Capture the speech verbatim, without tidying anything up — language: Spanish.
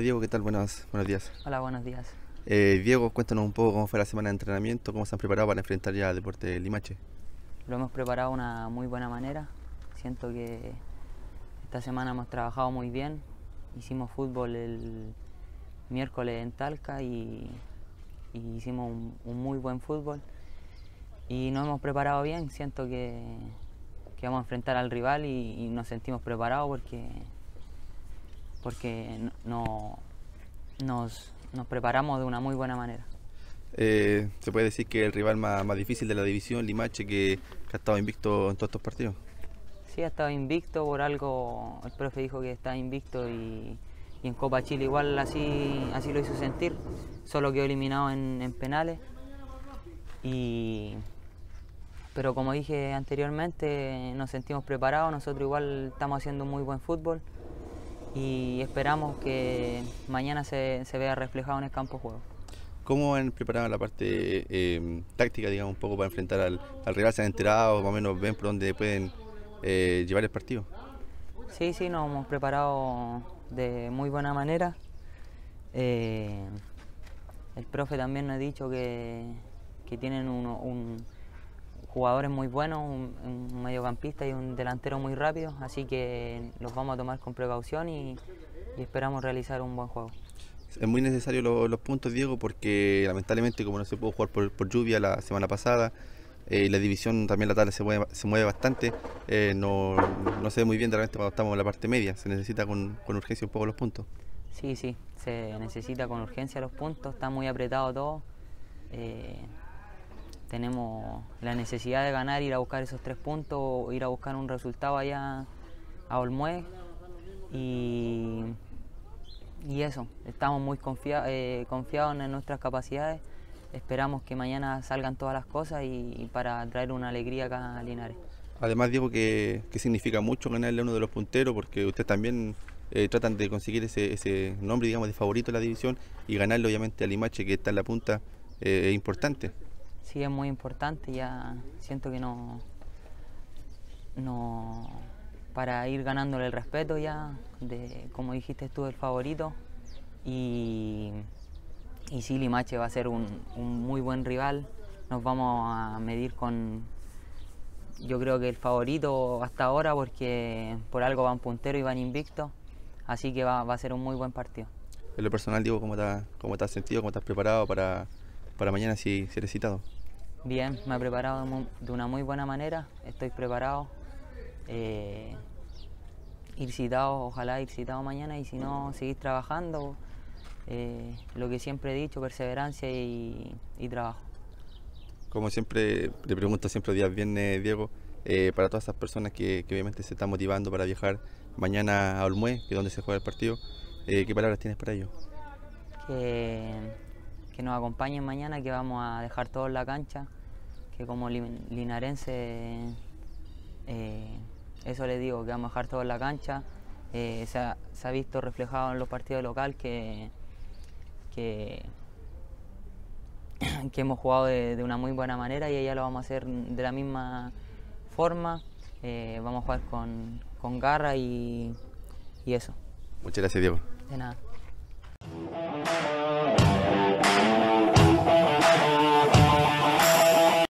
Diego, ¿qué tal? Buenos, buenos días. Hola, buenos días. Eh, Diego, cuéntanos un poco cómo fue la semana de entrenamiento, cómo se han preparado para enfrentar ya al Deportes Limache. Lo hemos preparado de una muy buena manera. Siento que esta semana hemos trabajado muy bien. Hicimos fútbol el miércoles en Talca y, y hicimos un, un muy buen fútbol. Y nos hemos preparado bien. Siento que, que vamos a enfrentar al rival y, y nos sentimos preparados porque, porque no, nos, nos preparamos de una muy buena manera. Eh, se puede decir que el rival más, más difícil de la división, Limache, que, que ha estado invicto en todos estos partidos. Sí, ha estado invicto, por algo el profe dijo que está invicto y, y en Copa Chile igual así, así lo hizo sentir, solo quedó eliminado en, en penales. Y, pero como dije anteriormente, nos sentimos preparados, nosotros igual estamos haciendo un muy buen fútbol y esperamos que mañana se, se vea reflejado en el campo de juego. ¿Cómo han preparado la parte eh, táctica, digamos, un poco para enfrentar al, al rival? ¿Se han enterado, más o menos ven por dónde pueden eh, llevar el partido? Sí, sí, nos hemos preparado de muy buena manera. Eh, el profe también nos ha dicho que, que tienen uno, un, jugadores muy buenos, un, un mediocampista y un delantero muy rápido, así que los vamos a tomar con precaución y, y esperamos realizar un buen juego. Es muy necesario lo, los puntos, Diego, porque lamentablemente como no se pudo jugar por, por lluvia la semana pasada, eh, la división también la tabla se mueve, se mueve bastante, eh, no, no se ve muy bien de repente cuando estamos en la parte media, se necesita con, con urgencia un poco los puntos. Sí, sí, se necesita con urgencia los puntos, está muy apretado todo. Eh, tenemos la necesidad de ganar, ir a buscar esos tres puntos, ir a buscar un resultado allá a Olmué y, y eso, estamos muy confia eh, confiados en nuestras capacidades, esperamos que mañana salgan todas las cosas y, y para traer una alegría acá a Linares. Además, Diego, que, que significa mucho ganarle a uno de los punteros, porque ustedes también eh, tratan de conseguir ese, ese nombre, digamos, de favorito de la división y ganarle obviamente a Limache, que está en la punta, eh, es importante. Sí, es muy importante, ya siento que no, no, para ir ganándole el respeto ya, de como dijiste tú, el favorito. Y, y sí, Limache va a ser un, un muy buen rival, nos vamos a medir con, yo creo que el favorito hasta ahora, porque por algo van puntero y van invictos, así que va, va a ser un muy buen partido. En lo personal, Diego, ¿cómo te, cómo te has sentido, cómo te has preparado para, para mañana si, si eres citado? Bien, me he preparado de una muy buena manera, estoy preparado. Eh, ir citado, ojalá ir citado mañana y si no, seguir trabajando. Eh, lo que siempre he dicho, perseverancia y, y trabajo. Como siempre, le pregunto siempre días viernes, Diego, eh, para todas esas personas que, que obviamente se están motivando para viajar mañana a Olmué, que es donde se juega el partido, eh, ¿qué palabras tienes para ellos? Que, que nos acompañen mañana, que vamos a dejar todo en la cancha, que como linarense, eh, eso les digo, que vamos a dejar todo en la cancha. Eh, se, ha, se ha visto reflejado en los partidos locales que, que, que hemos jugado de, de una muy buena manera y allá lo vamos a hacer de la misma forma. Eh, vamos a jugar con, con garra y, y eso. Muchas gracias, Diego. De nada.